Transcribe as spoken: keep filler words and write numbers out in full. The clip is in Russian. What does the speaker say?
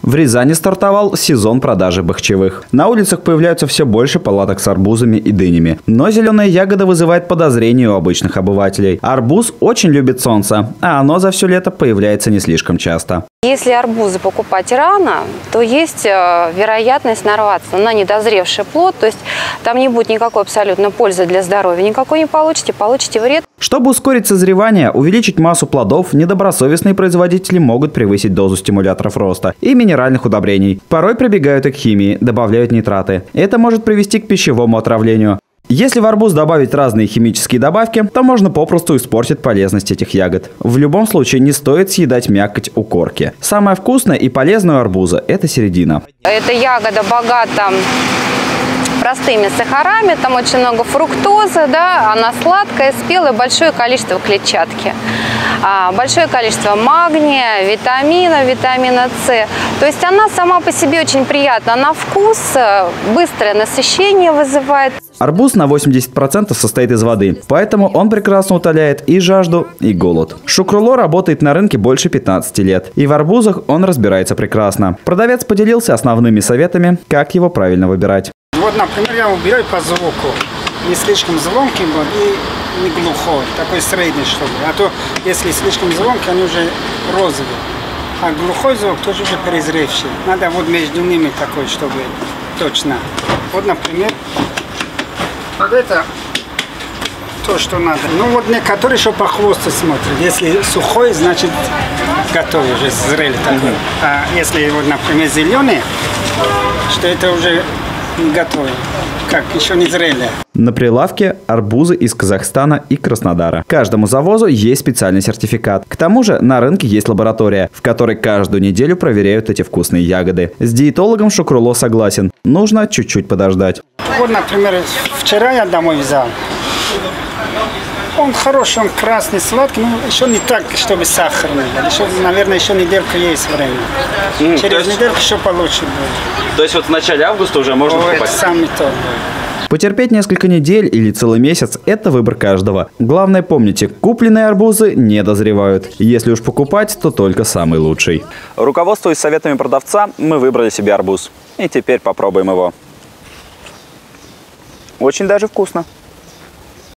В Рязани стартовал сезон продажи бахчевых. На улицах появляются все больше палаток с арбузами и дынями. Но зеленая ягода вызывает подозрения у обычных обывателей. Арбуз очень любит солнце, а оно за все лето появляется не слишком часто. Если арбузы покупать рано, то есть вероятность нарваться на недозревший плод. То есть там не будет никакой абсолютно пользы для здоровья, никакой не получите, получите вред. Чтобы ускорить созревание, увеличить массу плодов, недобросовестные производители могут превысить дозу стимуляторов роста и минеральных удобрений. Порой прибегают и к химии, добавляют нитраты. Это может привести к пищевому отравлению. Если в арбуз добавить разные химические добавки, то можно попросту испортить полезность этих ягод. В любом случае не стоит съедать мякоть у корки. Самое вкусное и полезное у арбуза – это середина. Эта ягода богата простыми сахарами, там очень много фруктозы, да, она сладкая, спелая, большое количество клетчатки, большое количество магния, витамина, витамина С. То есть она сама по себе очень приятна, на вкус, быстрое насыщение вызывает. Арбуз на восемьдесят процентов состоит из воды, поэтому он прекрасно утоляет и жажду, и голод. Шукруло работает на рынке больше пятнадцати лет, и в арбузах он разбирается прекрасно. Продавец поделился основными советами, как его правильно выбирать. Вот, например, я выбираю по звуку. Не слишком звонкий был и не глухой, такой средний, чтобы. А то, если слишком звонкий, они уже розовые. А глухой звук тоже уже перезревший. Надо вот между ними такой, чтобы точно. Вот, например, вот это то, что надо. Ну вот некоторые еще по хвосту смотрят. Если сухой, значит готовый, уже зрелый такой. А если вот, например, зеленый, что это уже не готовый, как еще не зрелые. На прилавке арбузы из Казахстана и Краснодара. Каждому завозу есть специальный сертификат. К тому же на рынке есть лаборатория, в которой каждую неделю проверяют эти вкусные ягоды. С диетологом Шукруло согласен. Нужно чуть-чуть подождать. Вот, например, вчера я домой взял. Он хороший, он красный, сладкий, но еще не так, чтобы сахарный. Еще, наверное, еще неделька есть время. Mm, Через есть... недельку еще получше будет. То есть вот в начале августа уже можно Ой, покупать? Сам не то будет. Потерпеть несколько недель или целый месяц – это выбор каждого. Главное помните, купленные арбузы не дозревают. Если уж покупать, то только самый лучший. Руководствуясь советами продавца, мы выбрали себе арбуз. И теперь попробуем его. Очень даже вкусно.